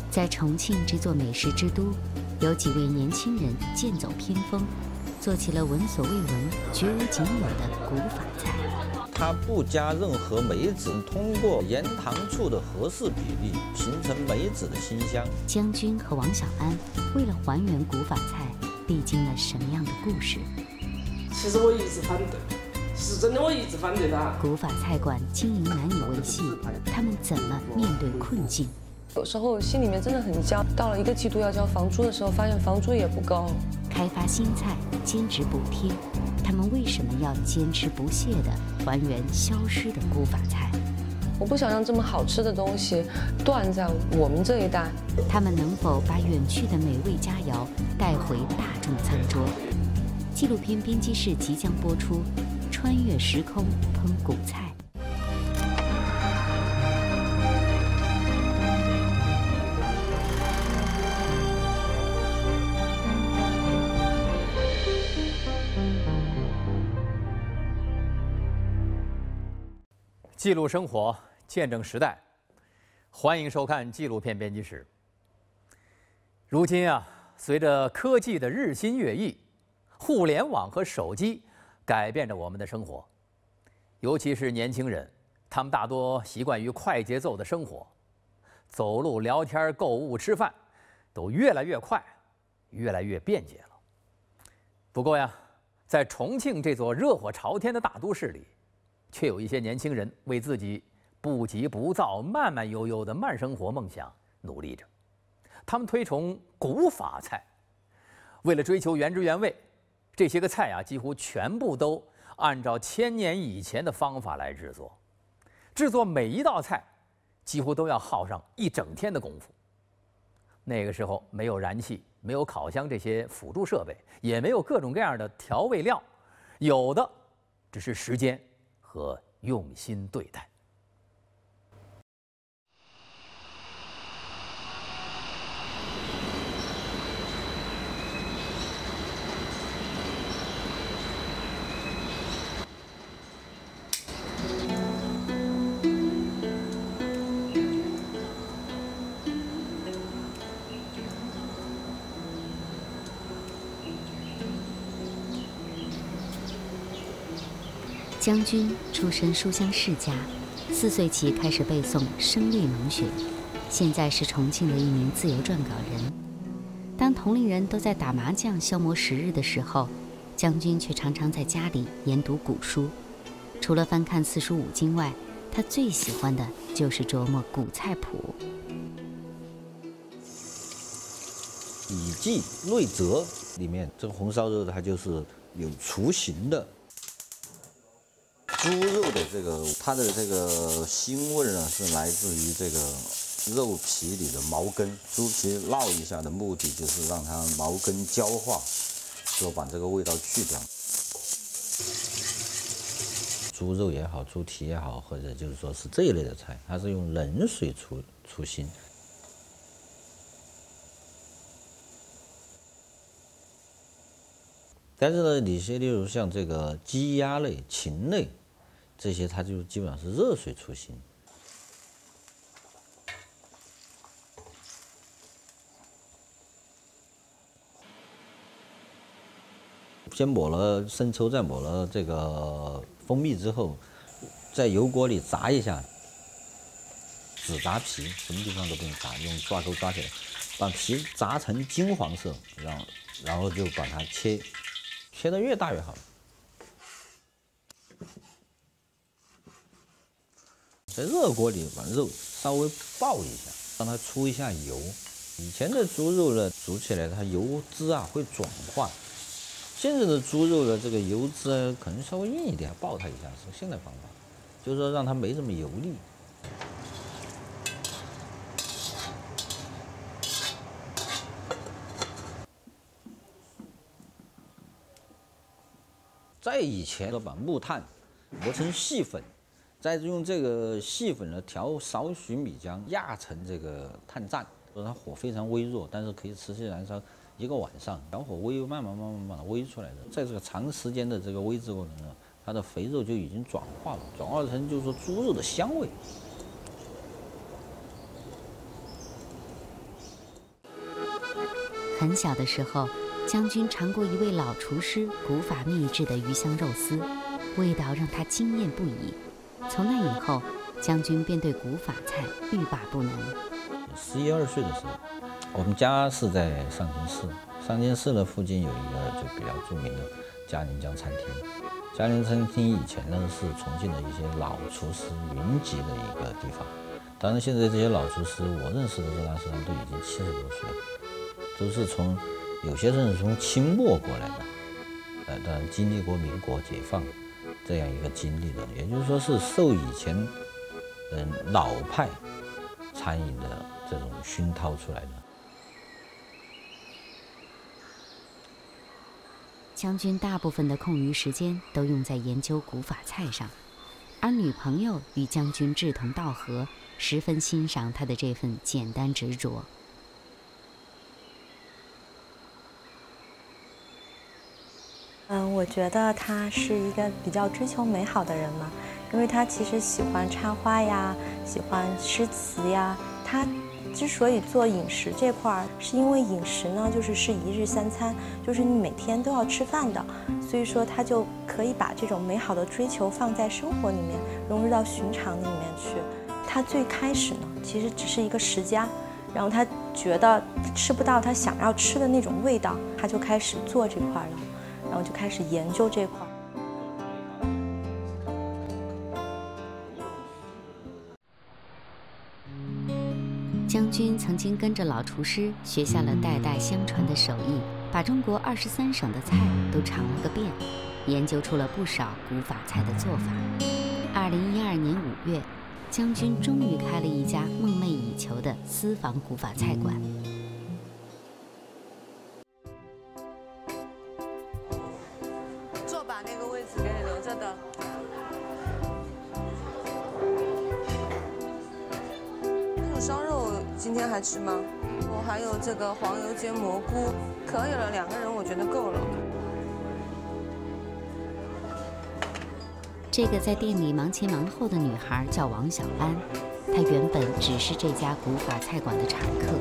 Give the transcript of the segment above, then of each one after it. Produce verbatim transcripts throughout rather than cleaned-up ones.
在重庆这座美食之都，有几位年轻人剑走偏锋，做起了闻所未闻、绝无仅有的古法菜。 它不加任何梅子，通过盐糖醋的合适比例，形成梅子的馨香。 姜军和王小安为了还原古法菜，历经了什么样的故事？ 其实我一直反对，是真的，我一直反对它。 古法菜馆经营难以维系，他们怎么面对困境？ 有时候心里面真的很焦，到了一个季度要交房租的时候，发现房租也不高。 开发新菜，兼职补贴，他们为什么要坚持不懈地还原消失的古法菜？ 我不想让这么好吃的东西断在我们这一代。 他们能否把远去的美味佳肴带回大众餐桌？纪录片编辑室即将播出，穿越时空烹古菜。 记录生活，见证时代，欢迎收看纪录片编辑室。如今啊，随着科技的日新月异，互联网和手机改变着我们的生活，尤其是年轻人，他们大多习惯于快节奏的生活，走路、聊天、购物、吃饭，都越来越快，越来越便捷了。不过呀，在重庆这座热火朝天的大都市里，却有一些年轻人为自己不急不躁、慢慢悠悠的慢生活梦想努力着。他们推崇古法菜，为了追求原汁原味，这些个菜啊，几乎全部都按照千年以前的方法来制作。制作每一道菜，几乎都要耗上一整天的功夫。那个时候没有燃气，没有烤箱这些辅助设备，也没有各种各样的调味料，有的只是时间和用心对待。 姜军出身书香世家，四岁起开始背诵《声律能学》，现在是重庆的一名自由撰稿人。当同龄人都在打麻将消磨时日的时候，姜军却常常在家里研读古书。除了翻看四书五经外，他最喜欢的就是琢磨古菜谱。 《礼记·内则》里面，这个红烧肉它就是有雏形的。猪肉的这个它的这个腥味呢，是来自于这个肉皮里的毛根。猪皮烙一下的目的就是让它毛根焦化，说把这个味道去掉。猪肉也好，猪蹄也好，或者就是说是这一类的菜，它是用冷水出出腥。但是呢，你些例如像这个鸡鸭类、禽类。这些它就基本上是热水出腥。先抹了生抽，再抹了这个蜂蜜之后，在油锅里炸一下，只炸皮，什么地方都不用炸，用抓钩抓起来，把皮炸成金黄色，然后然后就把它切，切得越大越好。在热锅里把肉稍微爆一下，让它出一下油。以前的猪肉呢，煮起来它油脂啊会转化，现在的猪肉的这个油脂啊可能稍微硬一点，爆它一下是现在方法，就是说让它没这么油腻。在以前把木炭磨成细粉。再用这个细粉呢调少许米浆，压成这个炭甾，它火非常微弱，但是可以持续燃烧一个晚上，小火煨，慢慢慢慢慢慢煨出来的。在这个长时间的这个煨制过程中，它的肥肉就已经转化了，转化成就是说猪肉的香味。 很小的时候，将军尝过一位老厨师古法秘制的鱼香肉丝，味道让他惊艳不已。从那以后，将军便对古法菜欲罢不能。 十一二岁的时候，我们家是在上清寺，上清寺的附近有一个就比较著名的嘉陵江餐厅。嘉陵餐厅以前呢是重庆的一些老厨师云集的一个地方。当然，现在这些老厨师，我认识的这那时候都已经七十多岁了，都是从有些人是从清末过来的，呃，当然经历过民国解放这样一个经历的，也就是说是受以前嗯老派餐饮的这种熏陶出来的。 将军大部分的空余时间都用在研究古法菜上，而女朋友与将军志同道合，十分欣赏他的这份简单执着。 嗯，我觉得他是一个比较追求美好的人嘛，因为他其实喜欢插花呀，喜欢诗词呀。他之所以做饮食这块儿，是因为饮食呢，就是是一日三餐，就是你每天都要吃饭的，所以说他就可以把这种美好的追求放在生活里面，融入到寻常里面去。他最开始呢，其实只是一个食家，然后他觉得吃不到他想要吃的那种味道，他就开始做这块了。然后就开始研究这块。 将军曾经跟着老厨师学下了代代相传的手艺，把中国二十三省的菜都尝了个遍，研究出了不少古法菜的做法。二零一二年五月，将军终于开了一家梦寐以求的私房古法菜馆。 坐把那个位置给你留着的。那烧肉今天还吃吗？我还有这个黄油煎蘑菇，可以了，两个人我觉得够了。 这个在店里忙前忙后的女孩叫王小安，她原本只是这家古法菜馆的常客。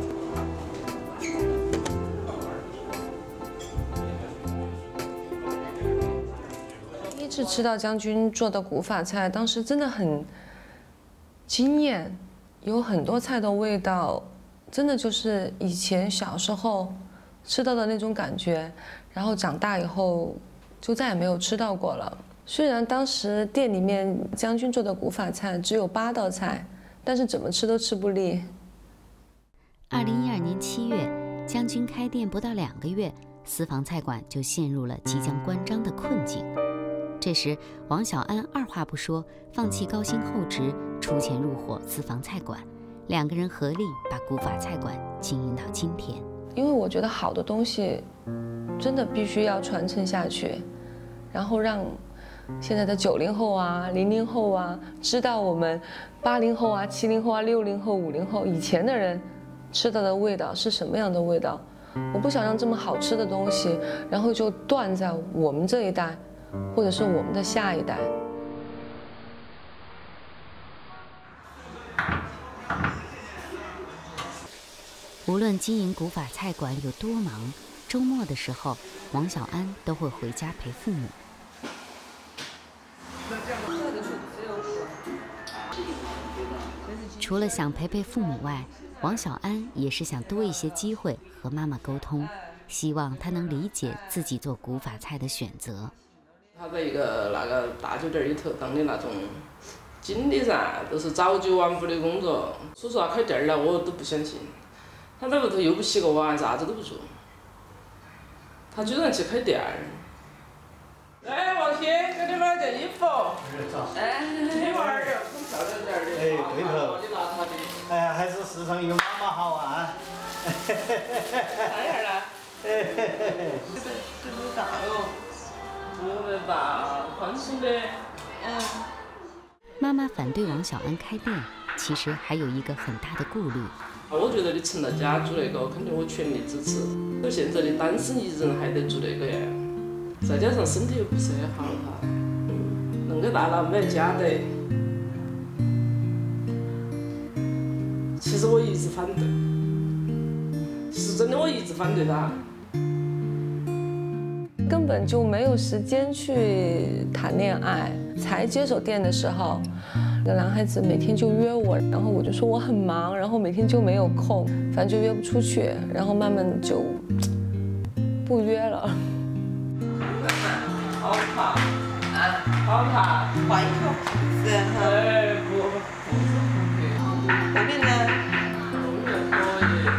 第一次吃到将军做的古法菜，当时真的很惊艳，有很多菜的味道，真的就是以前小时候吃到的那种感觉，然后长大以后就再也没有吃到过了。虽然当时店里面将军做的古法菜只有八道菜，但是怎么吃都吃不腻。 二零一二年七月，将军开店不到两个月，私房菜馆就陷入了即将关张的困境。这时，王小安二话不说，放弃高薪厚职，出钱入伙私房菜馆，两个人合力把古法菜馆经营到今天。 因为我觉得好的东西，真的必须要传承下去，然后让现在的九零后啊、零零后啊，知道我们八零后啊、七零后啊、六零后、五零后以前的人吃到的味道是什么样的味道。我不想让这么好吃的东西，然后就断在我们这一代，或者是我们的下一代。 无论经营古法菜馆有多忙，周末的时候，王小安都会回家陪父母。除了想陪陪父母外，王小安也是想多一些机会和妈妈沟通，希望她能理解自己做古法菜的选择。 他在一个那个大酒店里头当的那种经理噻，都是朝九晚五的工作。说实话，开店儿了我都不想进。他在屋头又不洗个碗，啥子都不做。他居然去开店儿。哎，王鑫，给你买了件衣服。哎，你娃儿很漂亮点儿的。 哎，对头。 你拿他的。 哎，还是时常有妈妈好啊。 看一下来。这个这个大哟，这么大，宽松的。嗯。 妈妈反对王小安开店，其实还有一个很大的顾虑。 我觉得你成了家做那个，肯定我全力支持。就现在的单身一人还得做那个呀，再加上身体又不是很好哈，嗯，恁个大了没家的。其实我一直反对，是真的，我一直反对他。 根本就没有时间去谈恋爱。才接手店的时候，那男孩子每天就约我，然后我就说我很忙，然后每天就没有空，反正就约不出去，然后慢慢的就不约了。 好怕啊，好怕。 换一条裤子哈。 哎，不，不是不对。 后面呢？ 后面可以。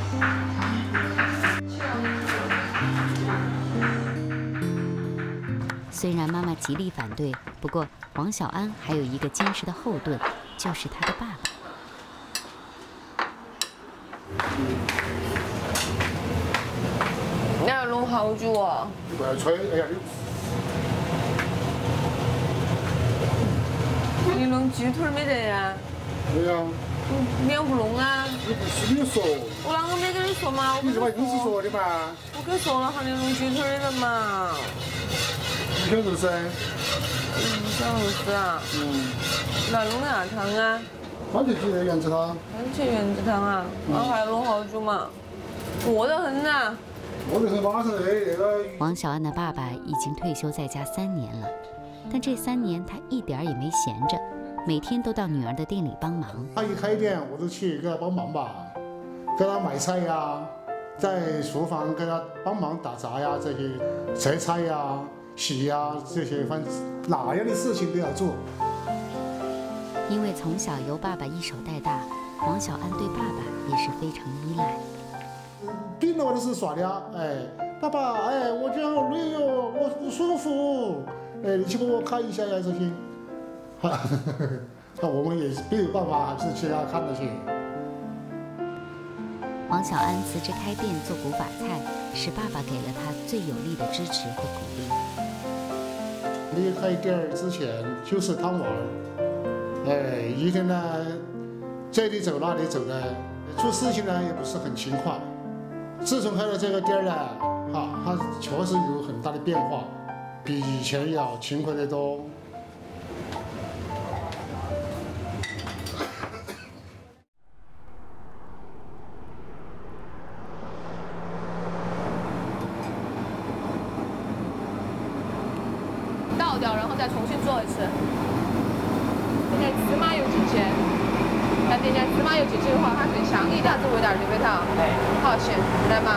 虽然妈妈极力反对，不过王小安还有一个坚实的后盾，就是他的爸爸。 你要弄好久啊？ 你不要吹，哎呀你！你弄鸡腿没得呀？ 没有。 你要不弄啊？ 你不是你说。 我啷个没跟你说嘛？ 你是把公司说的嘛？ 我跟你说了，喊你弄鸡腿的人嘛。 你想肉丝？ 嗯，想肉丝啊。嗯。那弄啥汤啊？ 番茄鸡的原子汤。 番茄原子汤啊，那还要弄好久嘛？饿得很呐。 饿得很，马上那那个。 王小安的爸爸已经退休在家三年了，但这三年他一点儿也没闲着，每天都到女儿的店里帮忙。 他一开店，我就去给他帮忙吧，给他买菜呀，在厨房给他帮忙打杂呀，这些切菜呀。洗呀，这些反正哪样的事情都要做。 因为从小由爸爸一手带大，王小安对爸爸也是非常依赖。 病了我都是耍的，哎，爸爸，哎，我觉得好累哟，我不舒服，哎，你去帮我看一下呀，这些。哈，那我们也没有办法，还是去给他看那些。 王小安辞职开店做古法菜，是爸爸给了他最有力的支持和鼓励。 离开店儿之前就是贪玩，哎，一天呢这里走那里走的，做事情呢也不是很勤快。自从开了这个店儿呢，啊，它确实有很大的变化，比以前要勤快得多。 倒掉，然后再重新做一次。点点芝麻油进去，再点点芝麻油进去的话，它更香一点，这味道就非常好些，来嘛。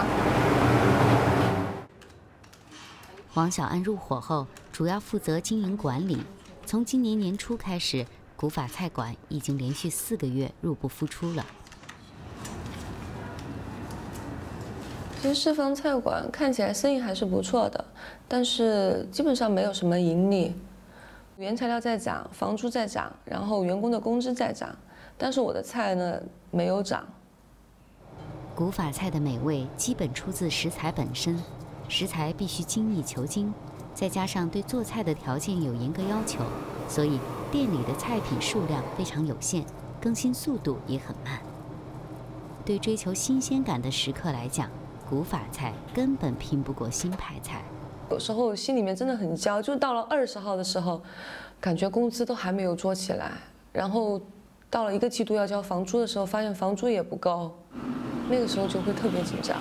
王小安入伙后，主要负责经营管理。从今年年初开始，古法菜馆已经连续四个月入不敷出了。 其实四方菜馆看起来生意还是不错的，但是基本上没有什么盈利。原材料在涨，房租在涨，然后员工的工资在涨，但是我的菜呢没有涨。 古法菜的美味基本出自食材本身，食材必须精益求精，再加上对做菜的条件有严格要求，所以店里的菜品数量非常有限，更新速度也很慢。对追求新鲜感的食客来讲，古法菜根本拼不过新派菜。 有时候心里面真的很焦，就到了二十号的时候，感觉工资都还没有做起来，然后到了一个季度要交房租的时候，发现房租也不够，那个时候就会特别紧张。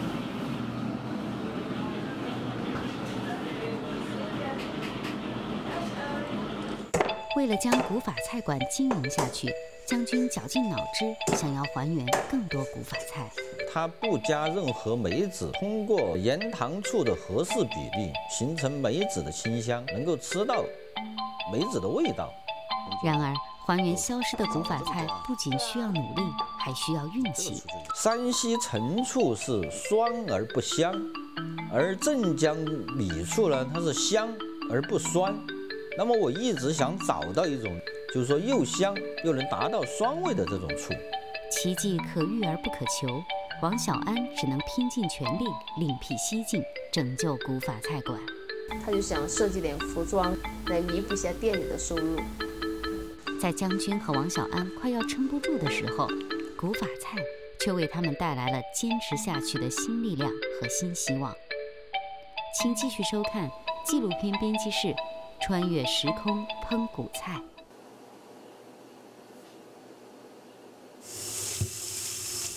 为了将古法菜馆经营下去，将军绞尽脑汁，想要还原更多古法菜。 它不加任何梅子，通过盐糖醋的合适比例，形成梅子的清香，能够吃到梅子的味道。 然而，还原消失的古法菜不仅需要努力，还需要运气。 山西陈醋是酸而不香，而镇江米醋呢，它是香而不酸。那么我一直想找到一种，就是说又香又能达到酸味的这种醋。 奇迹可遇而不可求，王小安只能拼尽全力，另辟蹊径，拯救古法菜馆。 他就想设计点服装来弥补一下店里的收入。 在将军和王小安快要撑不住的时候，古法菜却为他们带来了坚持下去的新力量和新希望。请继续收看纪录片编辑室穿越时空烹古菜。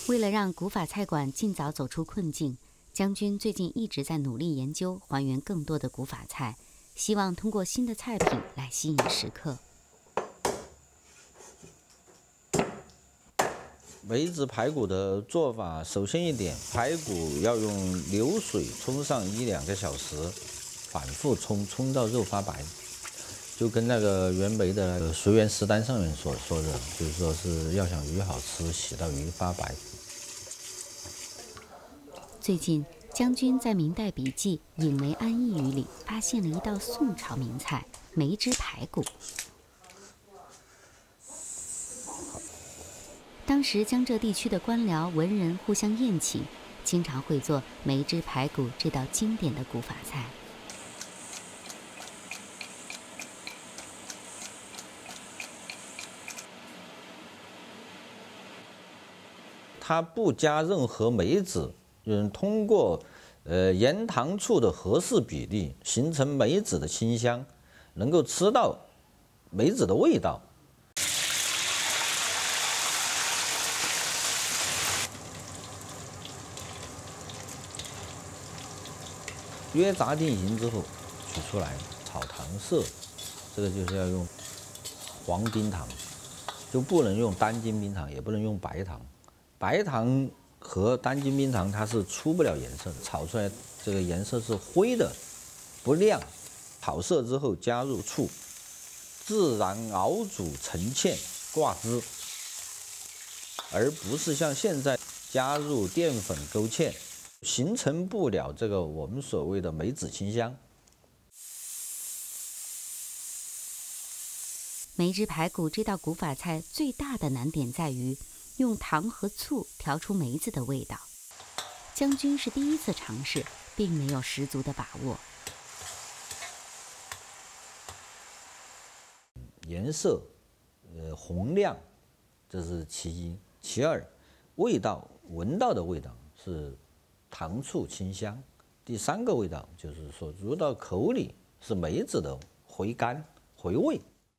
为了让古法菜馆尽早走出困境，将军最近一直在努力研究还原更多的古法菜，希望通过新的菜品来吸引食客。 梅子排骨的做法，首先一点，排骨要用流水冲上一两个小时，反复冲，冲到肉发白。就跟那个袁枚的《随园食单》上面所说的，就是说是要想鱼好吃，洗到鱼发白。 最近，将军在明代笔记《引梅安逸语》里发现了一道宋朝名菜——梅汁排骨。当时江浙地区的官僚文人互相宴请，经常会做梅汁排骨这道经典的古法菜。 它不加任何梅子，嗯，通过呃盐糖醋的合适比例，形成梅子的清香，能够吃到梅子的味道。约炸定型之后，取出来炒糖色，这个就是要用黄冰糖，就不能用单筋冰糖，也不能用白糖。白糖和单筋冰糖它是出不了颜色的，炒出来这个颜色是灰的，不亮。炒色之后加入醋，自然熬煮成芡挂汁，而不是像现在加入淀粉勾芡，形成不了这个我们所谓的梅子清香。 梅汁排骨这道古法菜最大的难点在于用糖和醋调出梅子的味道。将军是第一次尝试，并没有十足的把握。 颜色，呃，红亮，这是其一；其二，味道，闻到的味道是糖醋清香；第三个味道就是说入到口里是梅子的回甘回味。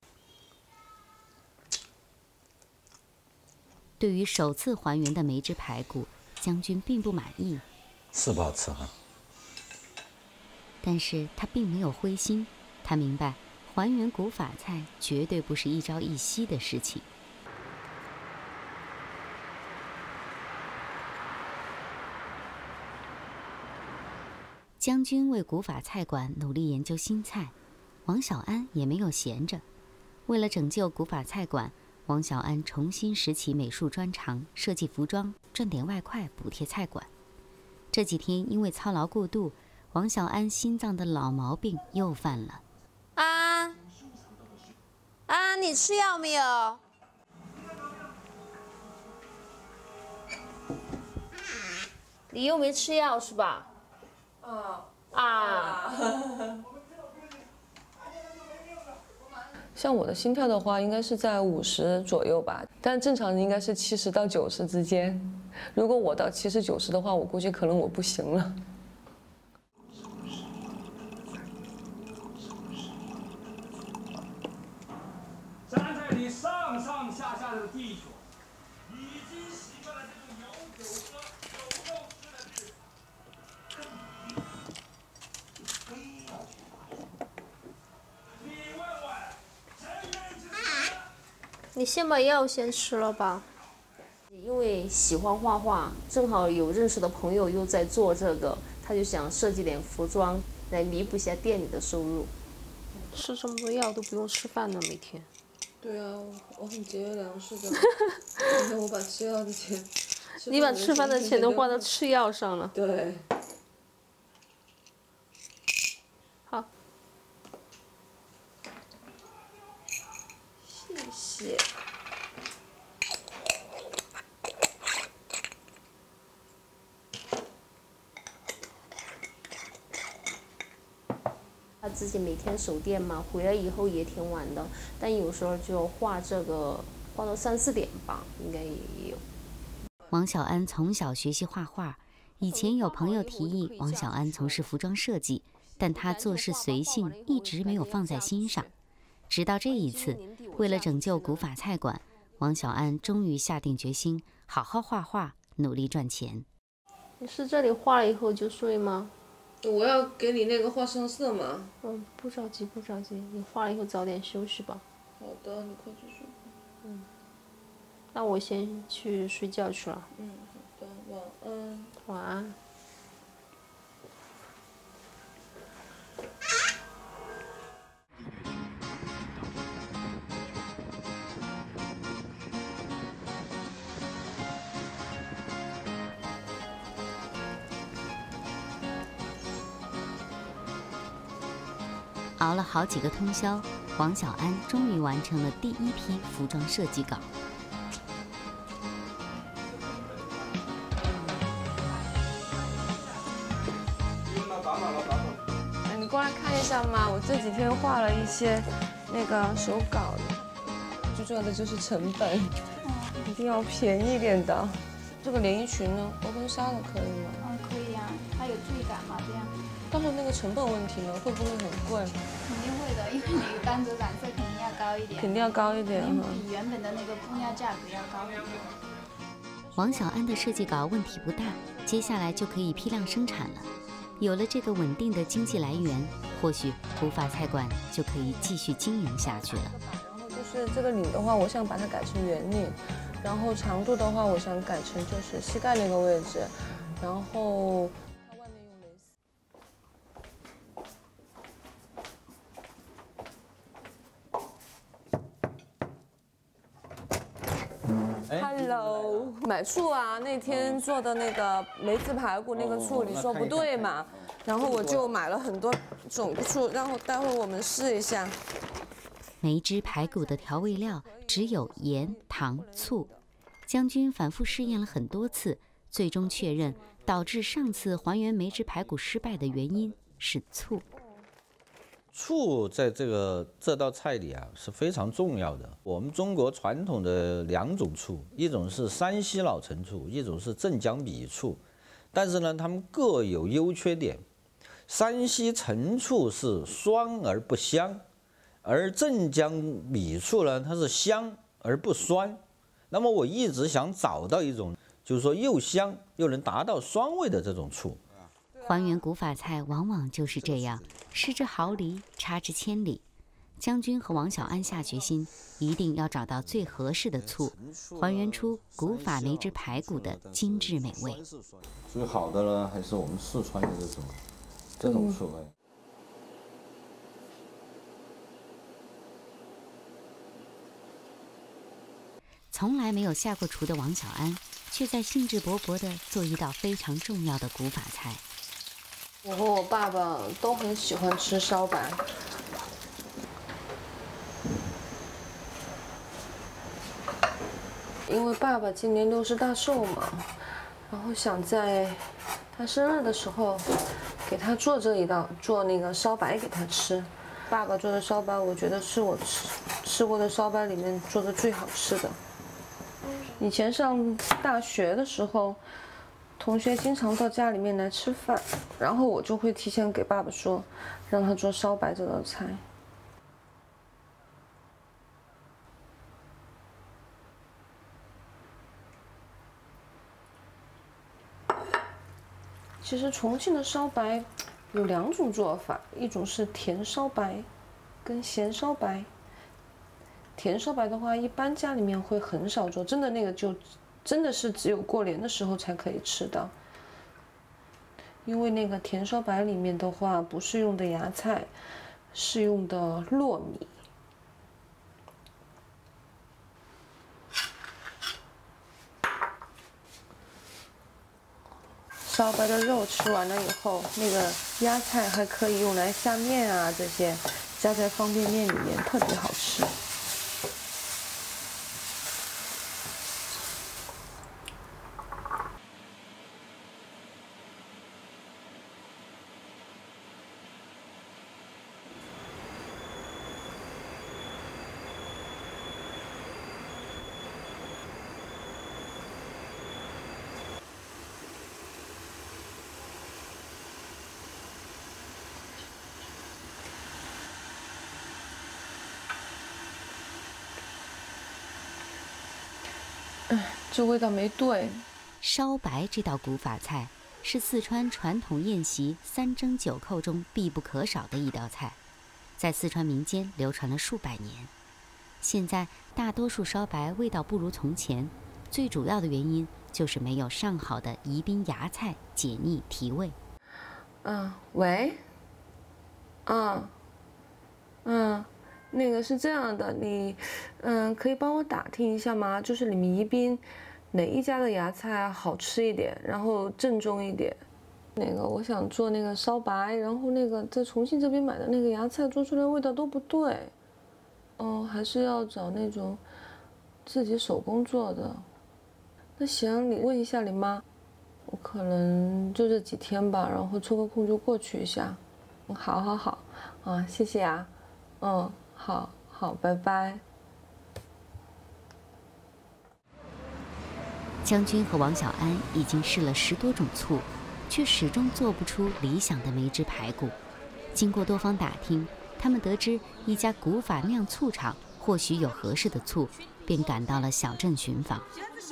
对于首次还原的梅汁排骨，将军并不满意， 是不好吃哈。 但是他并没有灰心，他明白还原古法菜绝对不是一朝一夕的事情。将军为古法菜馆努力研究新菜，王小安也没有闲着。为了拯救古法菜馆，王小安重新拾起美术专长，设计服装，赚点外快补贴菜馆。这几天因为操劳过度，王小安心脏的老毛病又犯了。 啊啊！你吃药没有？你又没吃药是吧？ 啊啊！ 像我的心跳的话，应该是在五十左右吧，但正常人应该是七十到九十之间。如果我到七十九十的话，我估计可能我不行了。 站在你上上下下的地球，已经习惯了这种有酒喝、有肉吃的日子。你问问，谁愿意吃什么？ 你先把药先吃了吧。因为喜欢画画，正好有认识的朋友又在做这个，他就想设计点服装来弥补一下店里的收入。吃这么多药都不用吃饭呢，每天。 对啊，我很节约粮食的。你看我把吃药的钱， 你把吃饭的钱都花到吃药上了。 对。 好。谢谢。他自己每天守店嘛，回来以后也挺晚的，但有时候就画这个，画到三四点吧，应该也有。 王小安从小学习画画，以前有朋友提议王小安从事服装设计，但他做事随性，一直没有放在心上。直到这一次，为了拯救古法菜馆，王小安终于下定决心，好好画画， 努力赚钱。 你是这里画了以后就睡吗？ 我要给你那个画上色嘛。 嗯，不着急，不着急，你画了以后早点休息吧。 好的，你快去睡。 嗯，那我先去睡觉去了。 嗯，好的，晚安。 晚安。 熬了好几个通宵，王小安终于完成了第一批服装设计稿。 哎，你过来看一下嘛，我这几天画了一些那个手稿的，最重要的就是成本，一定要便宜一点的。这个连衣裙呢，欧根纱的可以吗？ 嗯，可以啊，它有质感嘛，这样。 但是那个成本问题呢，会不会很贵？ 肯定会的，因为你单着染色肯定要高一点。 肯定要高一点哈， 比原本的那个布料价格要高一点。 王小安的设计稿问题不大，接下来就可以批量生产了。有了这个稳定的经济来源，或许古法菜馆就可以继续经营下去了。 然后就是这个领的话，我想把它改成圆领，然后长度的话，我想改成就是膝盖那个位置，然后。Hello， 买醋啊，那天做的那个梅子排骨那个醋，你说不对嘛？然后我就买了很多种醋，然后待会我们试一下。 梅汁排骨的调味料只有盐、糖、醋。将军反复试验了很多次，最终确认导致上次还原梅汁排骨失败的原因是醋。 醋在这个这道菜里啊是非常重要的。我们中国传统的两种醋，一种是山西老陈醋，一种是镇江米醋。但是呢，它们各有优缺点。山西陈醋是酸而不香，而镇江米醋呢，它是香而不酸。那么我一直想找到一种，就是说又香又能达到酸味的这种醋。 还原古法菜往往就是这样，失之毫厘，差之千里。将军和王小安下决心，一定要找到最合适的醋，还原出古法梅汁排骨的精致美味。 最好的呢，还是我们四川的这种这种醋味。 从来没有下过厨的王小安，却在兴致勃勃地做一道非常重要的古法菜。 我和我爸爸都很喜欢吃烧白。因为爸爸今年六十大寿嘛，然后想在他生日的时候给他做这一道，做那个烧白给他吃。爸爸做的烧白，我觉得是我吃吃过的烧白里面做的最好吃的。以前上大学的时候，同学经常到家里面来吃饭，然后我就会提前给爸爸说，让他做烧白这道菜。其实重庆的烧白有两种做法，一种是甜烧白，跟咸烧白。甜烧白的话，一般家里面会很少做，真的那个就真的是只有过年的时候才可以吃到。因为那个甜烧白里面的话，不是用的芽菜，是用的糯米。烧白的肉吃完了以后，那个芽菜还可以用来下面啊，这些加在方便面里面特别好吃。这味道没对， 烧白这道古法菜是四川传统宴席三蒸九扣中必不可少的一道菜，在四川民间流传了数百年。现在大多数烧白味道不如从前，最主要的原因就是没有上好的宜宾芽菜解腻提味。 嗯，喂，嗯，嗯，那个是这样的，你，嗯，可以帮我打听一下吗？就是你们宜宾哪一家的芽菜好吃一点，然后正宗一点？那个我想做那个烧白，然后那个在重庆这边买的那个芽菜做出来味道都不对。哦，还是要找那种自己手工做的。那行，你问一下你妈，我可能就这几天吧，然后抽个空就过去一下。嗯，好好好，啊，谢谢啊，嗯，好好，拜拜。 将军和王小安已经试了十多种醋，却始终做不出理想的梅汁排骨。经过多方打听，他们得知一家古法酿醋厂或许有合适的醋，便赶到了小镇寻访。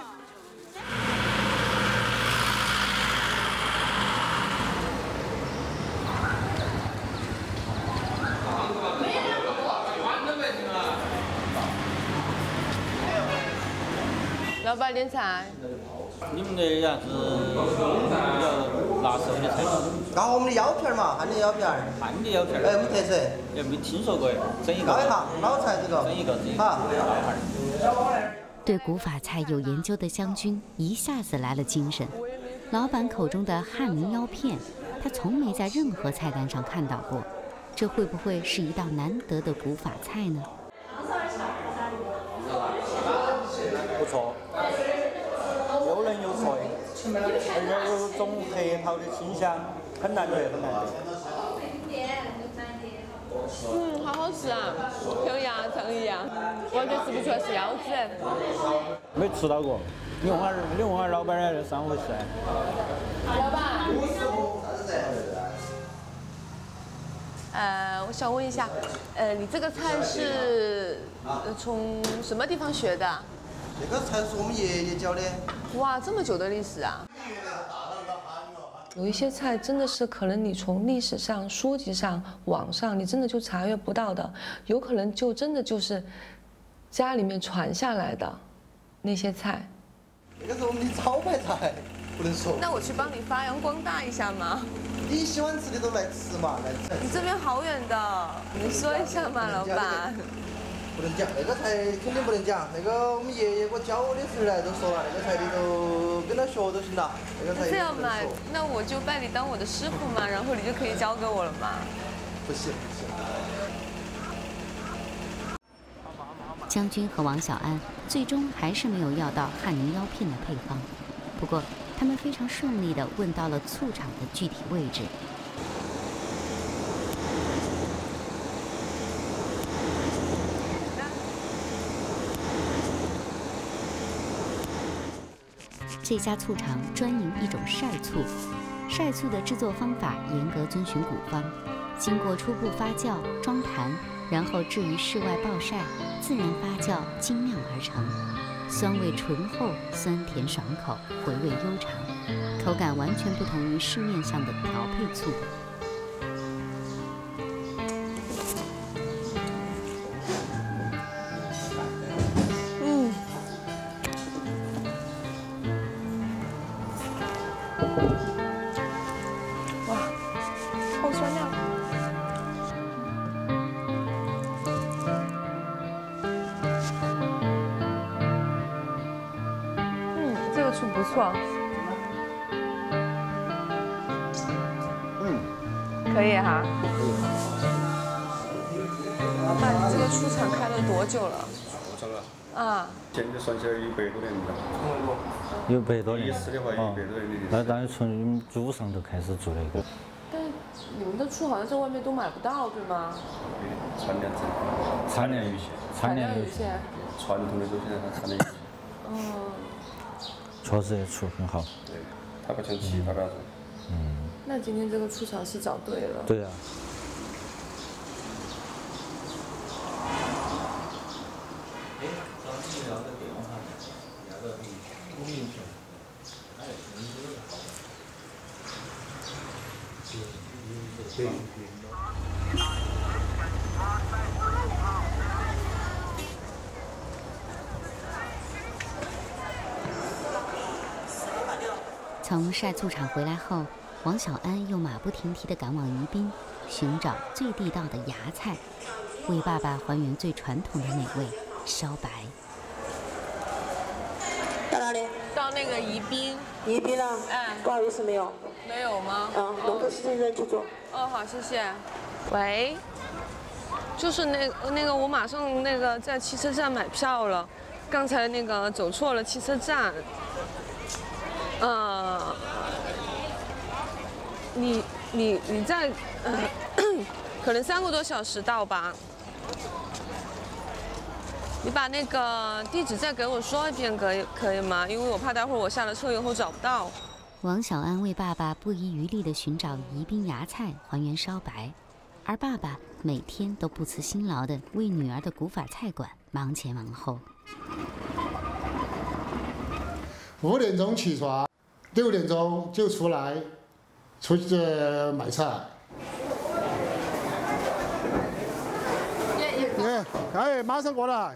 老板点菜。 你们的啥子比较拿手的菜式？ 然后我们的腰片嘛，汉的腰片。 汉的腰片。 哎，我们特色。 哎，没听说过，整一个。 捞一下，老菜这个。 整一个，整一个。 好。 对古法菜有研究的将军一下子来了精神。老板口中的汉民腰片，他从没在任何菜单上看到过，这会不会是一道难得的古法菜呢？ 不错，又嫩又脆，而且有种核桃的清香，很难得，很难得。 嗯，好好吃啊，像鸭肠一样，完全吃不出来是腰子。 没吃到过，你问下，你问下老板儿，这三回事。 老板，呃，我想问一下，呃，你这个菜是呃从什么地方学的？ 这个菜是我们爷爷教的。 哇，这么久的历史啊！有一些菜真的是可能你从历史上、书籍上、网上，你真的就查阅不到的，有可能就真的就是家里面传下来的那些菜。 这个是我们的招牌菜，不能说。 那我去帮你发扬光大一下吗？ 你喜欢吃的都来吃嘛，来吃。 你这边好远的，你说一下嘛，老板。 不能讲，那个菜肯定不能讲。那个我们爷爷给我教我的时候呢，都说了，那个菜你都跟他学就行了。那个菜这样嘛，那我就拜你当我的师傅嘛，然后你就可以教给我了嘛。 不行不行。 将军和王小安最终还是没有要到汉民腰片的配方，不过他们非常顺利地问到了醋厂的具体位置。这家醋厂专营一种晒醋，晒醋的制作方法严格遵循古方，经过初步发酵、装坛，然后置于室外暴晒，自然发酵精酿而成，酸味醇厚，酸甜爽口，回味悠长，口感完全不同于市面上的调配醋。 醋不错， 嗯， 可以哈。 可以。 老板，你这个醋厂开了多久了？ 醋厂啊？ 啊。 现在算起来一百多年了。 有百多年。 历史的话，一百多年的历史。 那当然从你们祖上就开始做那个。 但你们的醋好像在外面都买不到，对吗？ 产量增， 产量有限， 产量有限。 传统的都现在它产量有限。 嗯。 确实醋很好。 对，它不像其他的那种。 嗯。 那今天这个醋厂是找对了。 对啊。 哎，找你聊个电话，聊个微信。 对。 从晒醋场回来后，王小安又马不停蹄地赶往宜宾，寻找最地道的芽菜，为爸爸还原最传统的美味——烧白。 到哪里？ 到那个宜宾。 宜宾啊？ 哎， 不好意思，没有。 没有吗？ 嗯，弄个事情人去做。 哦，好，谢谢。喂，就是那那个，我马上那个在汽车站买票了，刚才那个走错了汽车站。呃，你你你在，呃，可能三个多小时到吧？你把那个地址再给我说一遍，可以可以吗？因为我怕待会儿我下了车以后找不到。 王小安为爸爸不遗余力地寻找宜宾芽菜，还原烧白，而爸爸每天都不辞辛劳地为女儿的古法菜馆忙前忙后。 五点钟起床，六点钟就出来，出去买菜。哎，哎，马上过来。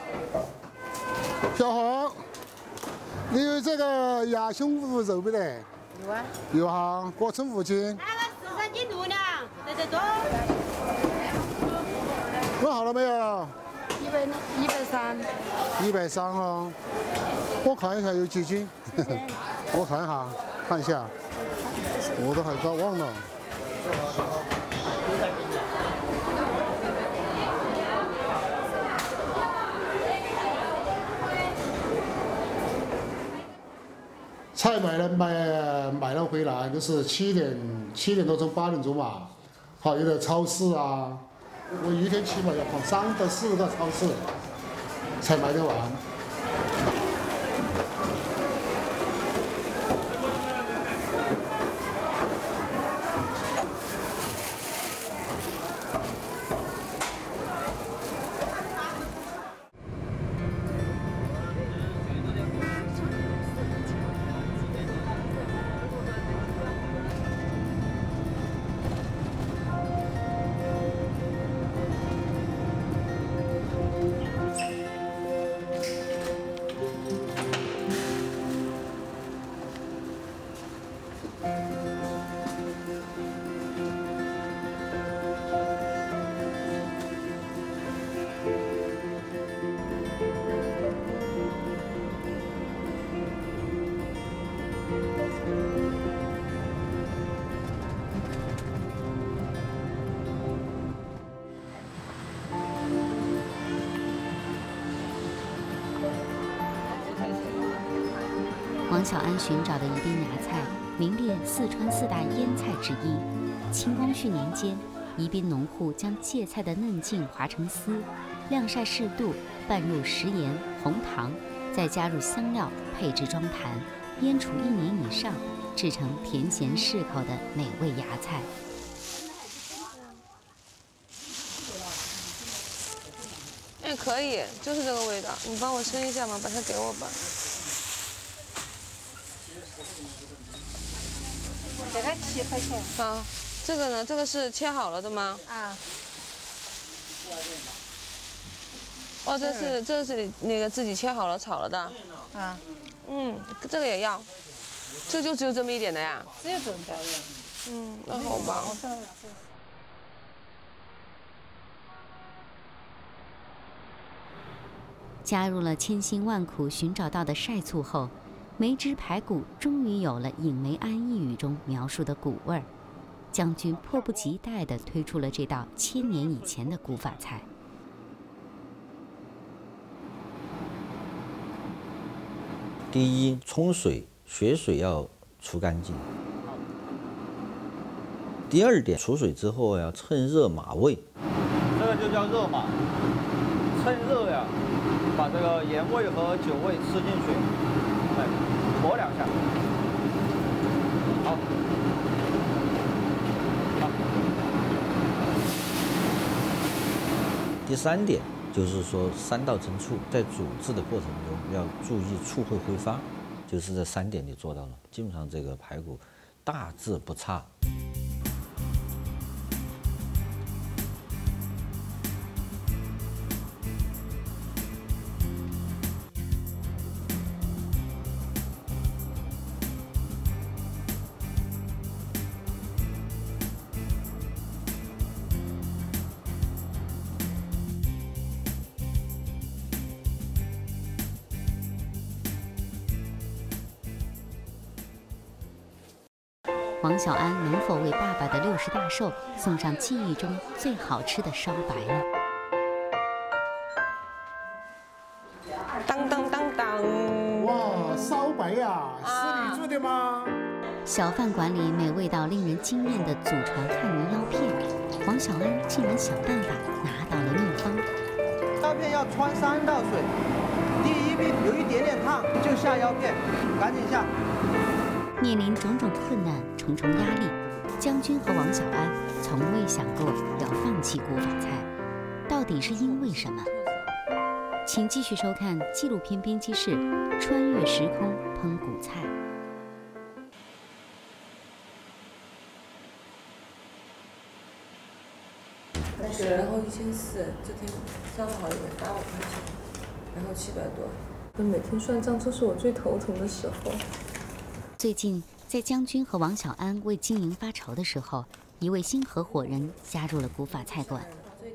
小红，你有这个鸭胸脯肉没得？ 有啊。 有哈，给我称五斤。 那个十三斤度量，对对对。 问好了没有？ 一百一百三。 一百三哦。我看一下有几斤。我看一下，看一下。我都还搞忘了。菜买了买买了回来，就是七点七点多钟八点钟嘛，好有的超市啊，我一天起码要跑三到四个超市才买得完。 王小安寻找的宜宾芽菜，名列四川四大腌菜之一。清光绪年间，宜宾农户将芥菜的嫩茎划成丝，晾晒适度，拌入食盐、红糖，再加入香料，配置装盘，腌储一年以上，制成甜咸适口的美味芽菜。 哎，可以，就是这个味道。你帮我称一下吗？把它给我吧。 这个七块钱。 好，这个呢？这个是切好了的吗？ 啊。 哦，这是这是那个自己切好了炒了的。 啊。 嗯，这个也要。这就只有这么一点的呀？ 只有这么点。 嗯，那好吧。 加入了千辛万苦寻找到的晒醋后，梅汁排骨终于有了尹梅安一语中描述的骨味儿。将军迫不及待地推出了这道千年以前的古法菜。 第一，冲水，血水要除干净。第二点，出水之后要趁热码味。 这个就叫热码，趁热呀，把这个盐味和酒味吃进去，哎，磨两下。好。好。 第三点就是说三道蒸醋，在煮制的过程中要注意醋会挥发，就是这三点你做到了，基本上这个排骨大致不差。 王小安能否为爸爸的六十大寿送上记忆中最好吃的烧白呢？ 当当当当！ 哇，烧白呀，是你做的吗？ 小饭馆里美味到令人惊艳的祖传汉泥腰片，王小安竟然想办法拿到了秘方。 腰片要穿三道水，第一遍有一点点烫就下腰片，赶紧下。 面临种种困难、重重压力，将军和王小安从未想过要放弃古法菜，到底是因为什么？请继续收看纪录片编辑室《穿越时空烹古菜》。 然后一千四，这天烧好了八百块钱，然后七百多。那每天算账，这是我最头疼的时候。 最近，在将军和王小安为经营发愁的时候，一位新合伙人加入了古法菜馆。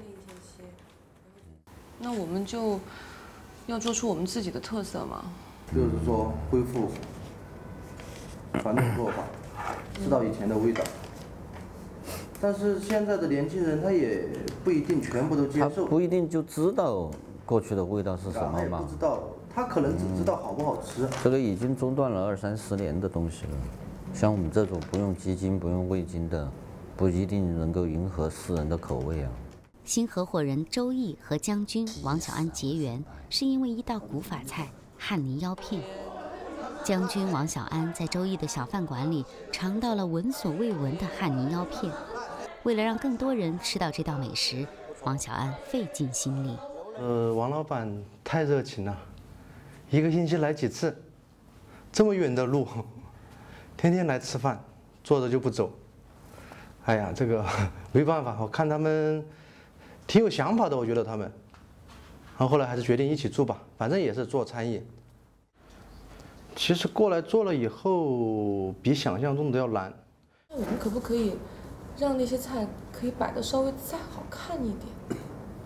那我们就要做出我们自己的特色嘛。 就是说恢复传统做法，吃到以前的味道。但是现在的年轻人他也不一定全部都接受， 他不一定就知道过去的味道是什么嘛。 不知道，他可能只知道好不好吃。 嗯、这个已经中断了二三十年的东西了。像我们这种不用鸡精、不用味精的，不一定能够迎合世人的口味啊。 新合伙人周毅和将军王小安结缘，是因为一道古法菜汉泥腰片。将军王小安在周毅的小饭馆里尝到了闻所未闻的汉泥腰片。为了让更多人吃到这道美食，王小安费尽心力。 呃，王老板太热情了，一个星期来几次，这么远的路，天天来吃饭，坐着就不走。哎呀，这个没办法，我看他们挺有想法的，我觉得他们。然后后来还是决定一起做吧，反正也是做餐饮。其实过来做了以后，比想象中的要难。 那我们可不可以让那些菜可以摆得稍微再好看一点？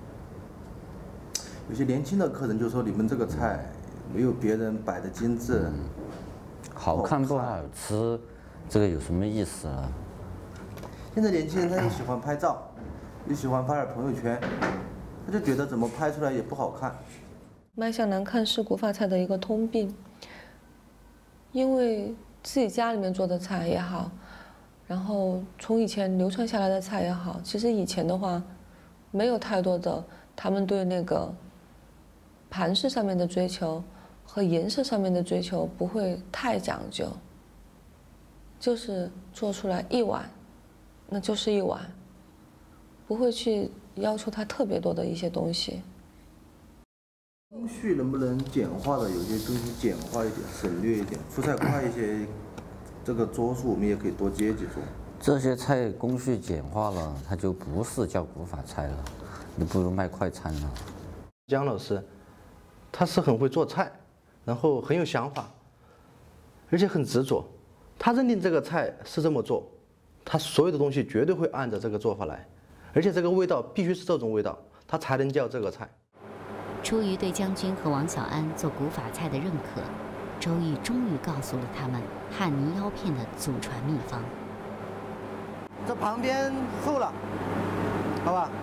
有些年轻的客人就说你们这个菜没有别人摆的精致， 嗯、好看不好吃，这个有什么意思啊？ 现在年轻人他又喜欢拍照，又喜欢发点朋友圈，他就觉得怎么拍出来也不好看。 卖相难看是古法菜的一个通病，因为自己家里面做的菜也好，然后从以前流传下来的菜也好，其实以前的话，没有太多的他们对那个盘式上面的追求和颜色上面的追求不会太讲究，就是做出来一碗，那就是一碗，不会去要求它特别多的一些东西。 工序能不能简化的？有些东西简化一点，省略一点，出菜快一些。这个桌数我们也可以多接几桌。 这些菜工序简化了，它就不是叫古法菜了，你不如卖快餐了。 姜老师，他是很会做菜，然后很有想法，而且很执着。他认定这个菜是这么做，他所有的东西绝对会按照这个做法来，而且这个味道必须是这种味道，他才能叫这个菜。 出于对将军和王小安做古法菜的认可，周毅终于告诉了他们汉泥腰片的祖传秘方。 这旁边厚了，好吧？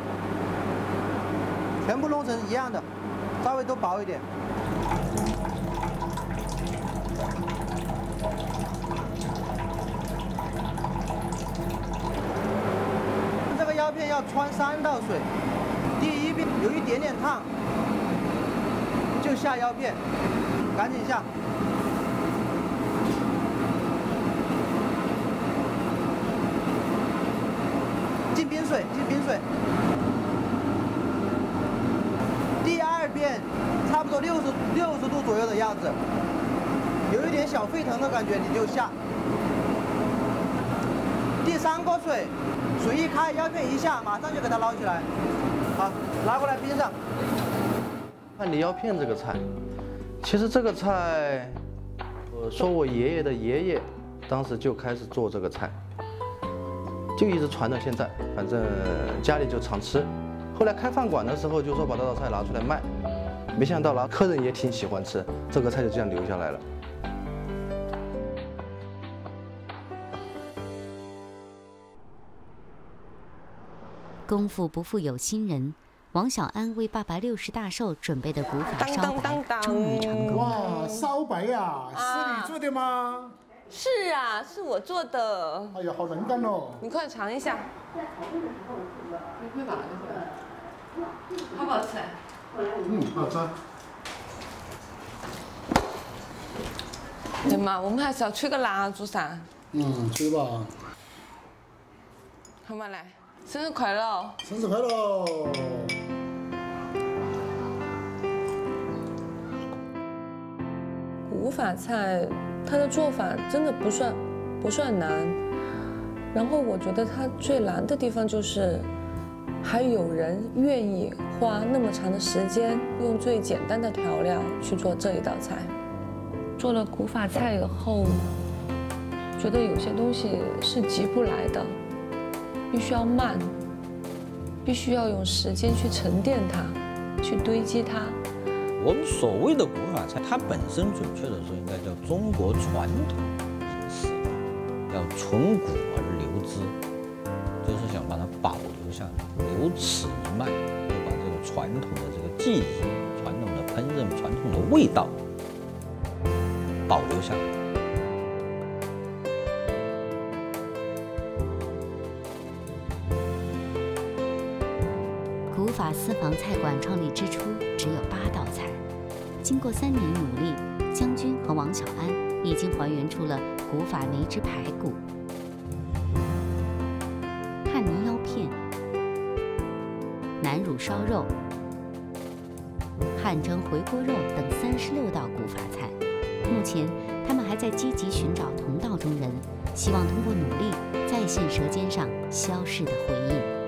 全部弄成一样的，稍微都薄一点。这个腰片要穿三道水，第一遍有一点点烫，就下腰片，赶紧下。进冰水，进冰水。第二遍差不多六十六十度左右的样子，有一点小沸腾的感觉你就下。第三锅水，水一开，腰片一下，马上就给它捞起来。好，拿过来冰上。 汉泥腰片这个菜，其实这个菜，我说我爷爷的爷爷当时就开始做这个菜，就一直传到现在，反正家里就常吃。后来开饭馆的时候就说把这道菜拿出来卖，没想到拿客人也挺喜欢吃，这个菜就这样留下来了。 功夫不负有心人，王小安为爸爸六十大寿准备的古法烧白终于成功。 哇，烧白呀、啊，是你做的吗？ 是啊，是我做的。 哎呀，好能干哦！ 你快尝一下。 你会拿一下，好不好吃？ 嗯，好吃。 对嘛，我们还是要吹个蜡烛噻。 嗯，吹吧。 好嘛，来，生日快乐！ 生日快乐！ 古法菜，它的做法真的不算不算难。然后我觉得它最难的地方就是，还有人愿意花那么长的时间，用最简单的调料去做这一道菜。做了古法菜以后，觉得有些东西是急不来的，必须要慢，必须要用时间去沉淀它，去堆积它。 我们所谓的古法菜，它本身准确的说应该叫中国传统饮食，要存古而留之，就是想把它保留下来，留此一脉，就把这个传统的这个技艺、传统的烹饪、传统的味道保留下来。 古法私房菜馆创立之初只有八道菜，经过三年努力，将军和王小安已经还原出了古法梅汁排骨、汉泥腰片、南乳烧肉、汉蒸回锅肉等三十六道古法菜。目前，他们还在积极寻找同道中人，希望通过努力再现舌尖上消逝的回忆。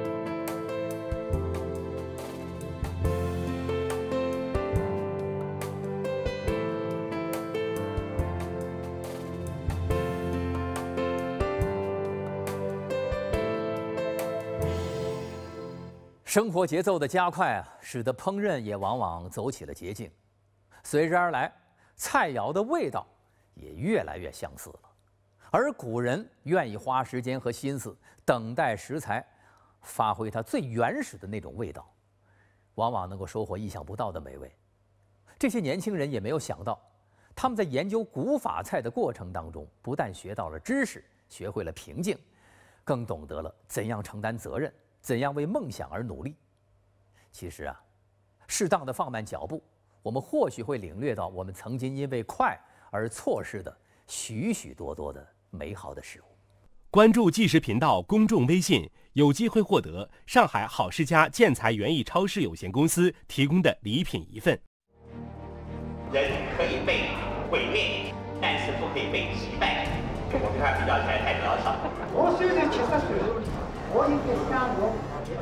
生活节奏的加快啊，使得烹饪也往往走起了捷径，随之而来，菜肴的味道也越来越相似了。而古人愿意花时间和心思等待食材发挥它最原始的那种味道，往往能够收获意想不到的美味。这些年轻人也没有想到，他们在研究古法菜的过程当中，不但学到了知识，学会了平静，更懂得了怎样承担责任，怎样为梦想而努力。其实啊，适当的放慢脚步，我们或许会领略到我们曾经因为快而错失的许许多多的美好的事物。 关注纪实频道公众微信，有机会获得上海好世家建材园艺超市有限公司提供的礼品一份。 人可以被毁灭，但是不可以被击败。我跟他比较起来太渺小。 我虽然七十岁，我也得想我。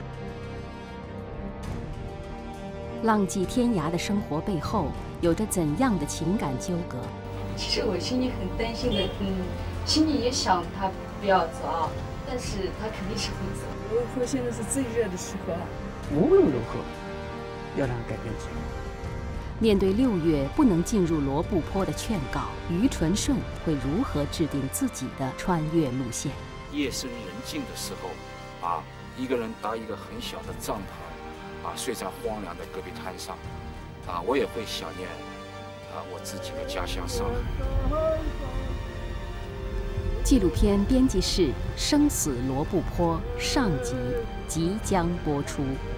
浪迹天涯的生活背后，有着怎样的情感纠葛？ 其实我心里很担心的，嗯，心里也想他不要走，但是他肯定是会走。 我说现在是最热的时候， 无论如何要让他改变自己。 面对六月不能进入罗布泊的劝告，于纯顺会如何制定自己的穿越路线？ 夜深人静的时候，啊，一个人搭一个很小的帐篷，啊，睡在荒凉的戈壁滩上，啊，我也会想念，啊，我自己的家乡上海。 纪录片编辑室《生死罗布泊》上集即将播出。